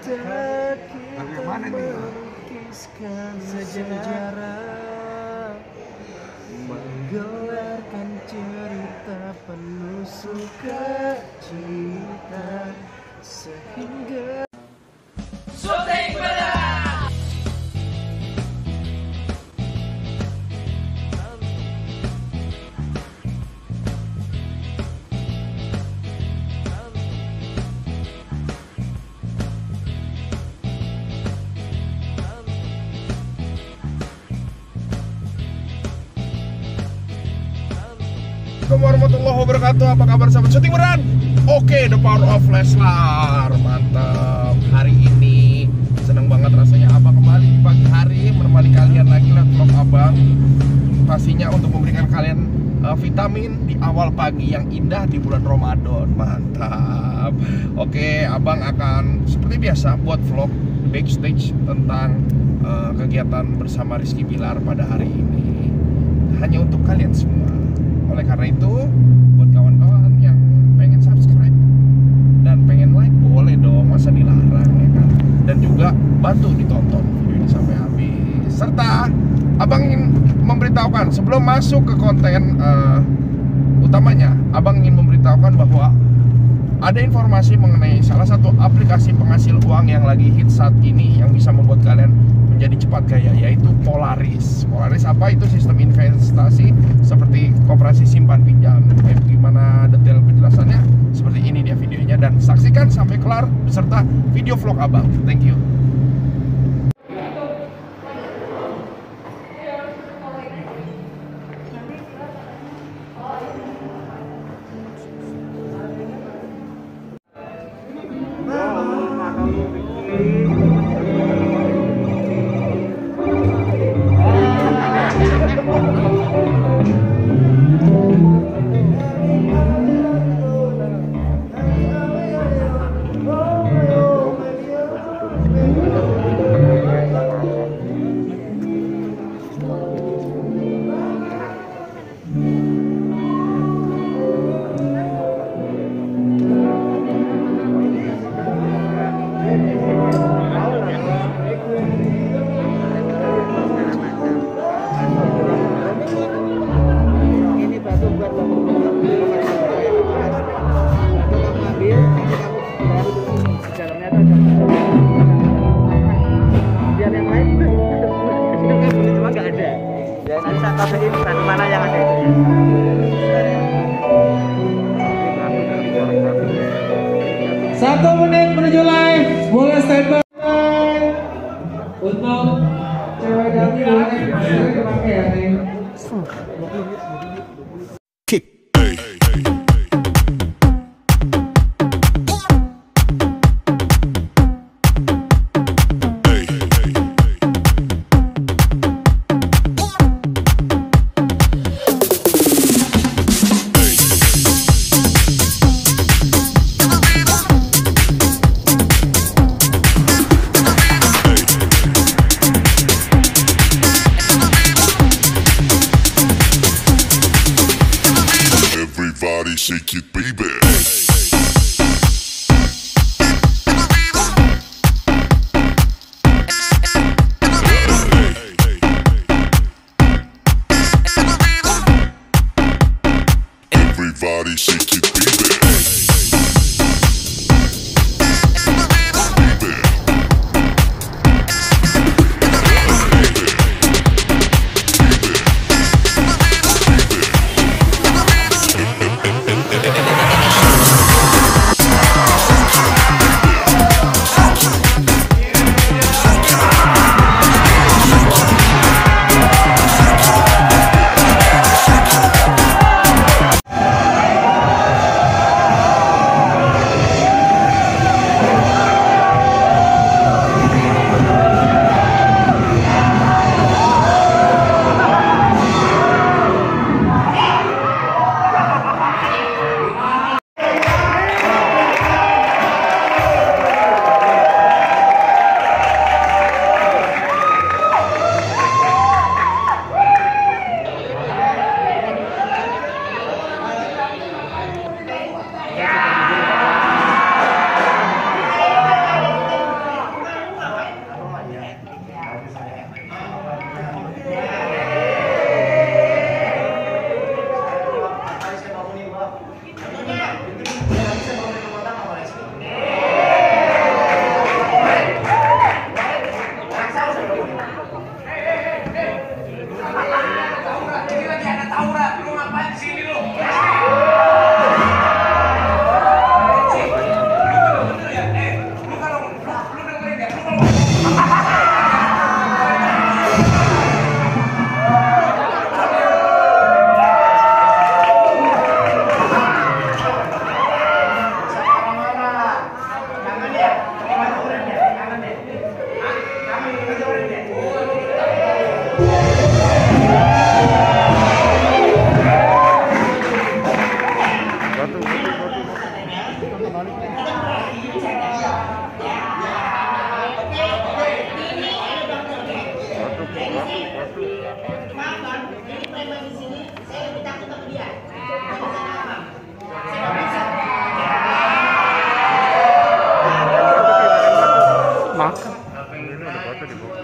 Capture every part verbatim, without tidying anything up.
Saat kita melukiskan sejarah, menggelarkan cerita penuh suka cita, sehingga Syuting Berat! Assalamualaikum warahmatullahi wabarakatuh. Apa kabar sahabat Syuting Berat? Oke, the power of Leslar. Mantap. Hari ini seneng banget rasanya Abang kembali di pagi hari menemani kalian lagi lewat vlog Abang. Pastinya untuk memberikan kalian uh, vitamin di awal pagi yang indah di bulan Ramadan. Mantap. Oke, Abang akan seperti biasa buat vlog backstage tentang uh, kegiatan bersama Rizky Bilar pada hari ini. Hanya untuk kalian semua. Oleh karena itu, buat kawan-kawan yang pengen subscribe dan pengen like, boleh dong, masa dilarang ya kan. Dan juga bantu ditonton video ini sampai habis. Serta Abang ingin memberitahukan sebelum masuk ke konten uh, utamanya, Abang ingin memberitahukan bahwa ada informasi mengenai salah satu aplikasi penghasil uang yang lagi hit saat ini yang bisa membuat kalian menjadi cepat kaya, yaitu Polaris. Polaris apa? Itu sistem investasi seperti koperasi simpan pinjam. Eh, gimana detail penjelasannya? Seperti ini dia videonya, dan saksikan sampai kelar beserta video vlog Abang. Thank you. Mana yang ada itu? Satu menit menuju live, boleh standby. Untuk cewek dan cowok yang dipakai ya nih. Everybody shake it, baby. Everybody shake it, baby. makan. Ini ada batu di bawah.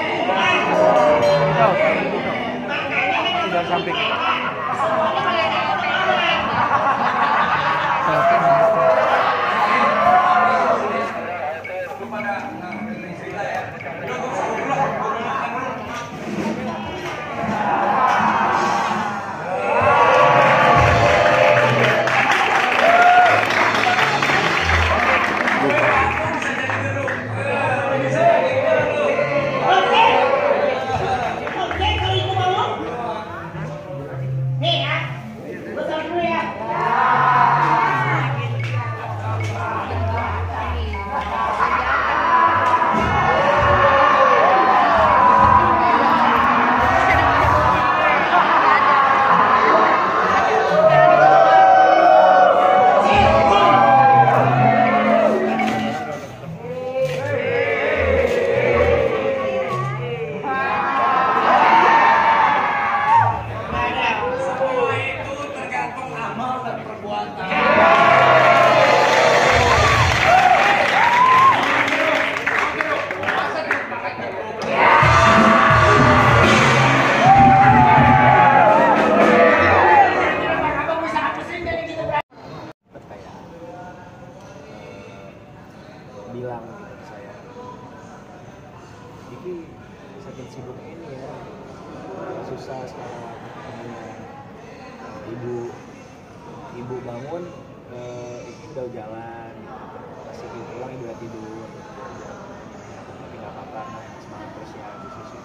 Sudah samping. Bilang gitu ke saya, Iki saking sibuk ini ya, susah sekarang ketemunya. Ibu ibu bangun, eh, Iki udah jalan, kasih pulang ibu udah tidur. Tapi nggak apa-apa, nah, semangat terus ya di susu.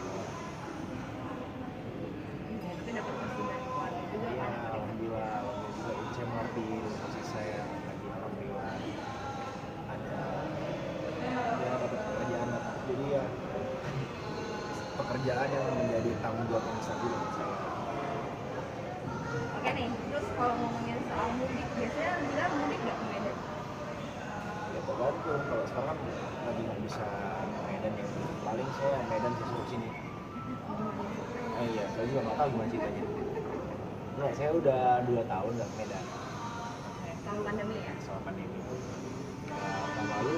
Tapi dapat kasih dari keluarga juga Iya, kan. alhamdulillah, alhamdulillah juga Ica mengerti posisi saya lagi, alhamdulillah ada ya dapat pekerjaan, jadi ya pekerjaan yang menjadi tanggung jawab yang besar juga buat saya. Oke nih, terus kalau ngomongin soal mudik, biasanya bilang mudik nggak ke Medan? Ya tergantung, kalau sekarang lagi nggak bisa ke Medan ya, paling saya Medan sesuatu sini. Oh iya, saya juga nggak tahu gimana ceritanya. Ya, saya udah dua tahun nggak ke Medan Kalau pandemi ya? selama pandemi. Nah, tahun lalu,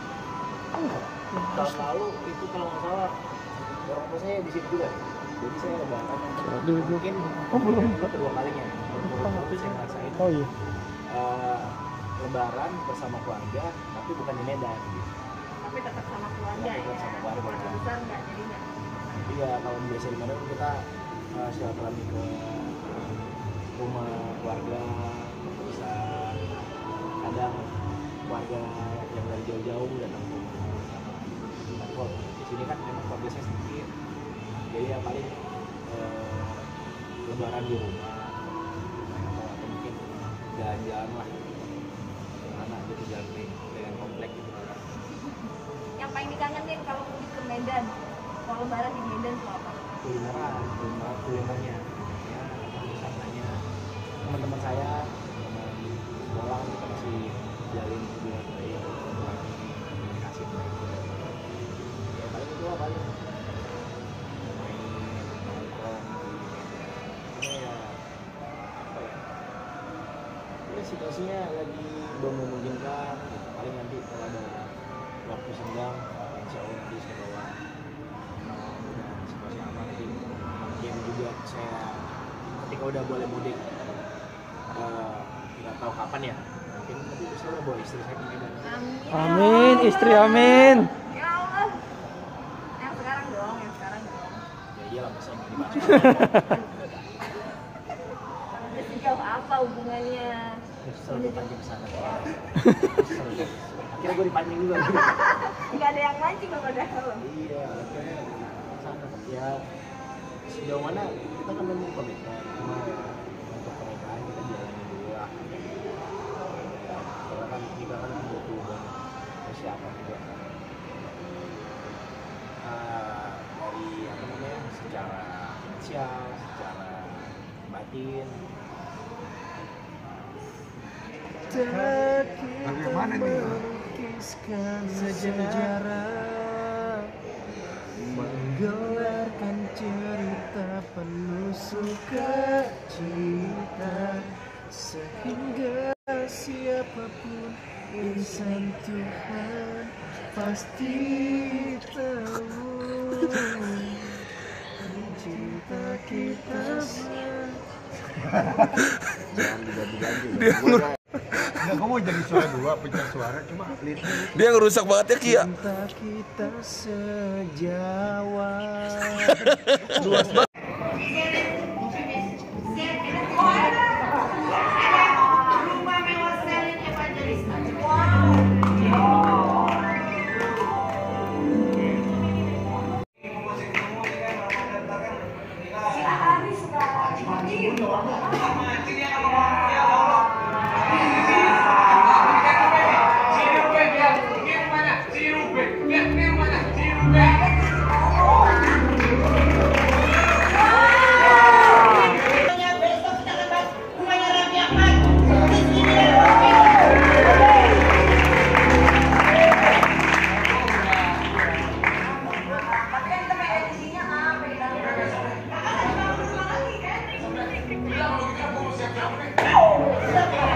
tahun lalu itu kalau nggak salah orang tua saya di situ juga. Jadi saya lebaran mungkin oh, belum kedua kalinya. Tapi saya ngerasain. Oh iya. Uh, lebaran bersama keluarga, tapi bukan di Medan. Gitu. Tapi tetap sama keluarga Tapi tetap ya? sama keluarga. Keluarga besar nggak jadi nggak? Iya, kalau biasa di Medan kita uh, silaturahmi ke rumah keluarga, bisa kadang keluarga yang dari jauh-jauh datang ke rumah sama. Tapi kalau di sini kan memang keluarga saya sedikit, jadi ya paling uh, lebaran di rumah atau, atau mungkin jalan-jalan lah kemana gitu, jalan dengan komplek gitu. Yang paling dikangenin kalau mudik ke Medan, kalau lebaran di Medan tuh apa? Kulineran, kuliner kulinernya, ya, wisatanya. Teman-teman saya, teman sekolah kita masih jalin hubungan baik, komunikasi baik. Ya paling itu lah paling main nongkrong di Medan. Ini ya apa ya? Ini situasinya lagi belum memungkinkan. Gitu. Paling nanti kalau ada waktu senggang, insya Allah nanti saya bawa situasi aman. Jadi mungkin juga saya ketika udah boleh mudik, nggak uh, tahu kapan ya, mungkin nanti saya udah bawa istri saya ke Medan. Amin. Amin, istri amin. Ya Allah. Yang sekarang dong, yang sekarang dong. Ya iyalah, masa yang dibahas. Udah sejauh apa hubungannya? Selalu dipancing ke sana. Akhirnya gue dipancing juga. Nggak ada yang mancing kalau ada helm. Iya, akhirnya sana. Ya sejauh mana kita kan memang komitmen, cuma ya, untuk pernikahan kita jalanin dulu lah. Ya, karena kan nikah kan butuh banyak persiapan juga. Uh, dari apa namanya, secara finansial, secara batin. Bagaimana nih? Sejarah menggelarkan cerita penuh sukacita, sehingga siapapun insan Tuhan pasti tahu cinta kita. Jangan diganti-ganti. Dia ngeru- Enggak, kamu jadi suara dua, pecah suara cuma lirik. dia ngerusak banget ya Kia. Cinta kita sejawat. Luas banget. Tapi kan kita edisinya A, beda.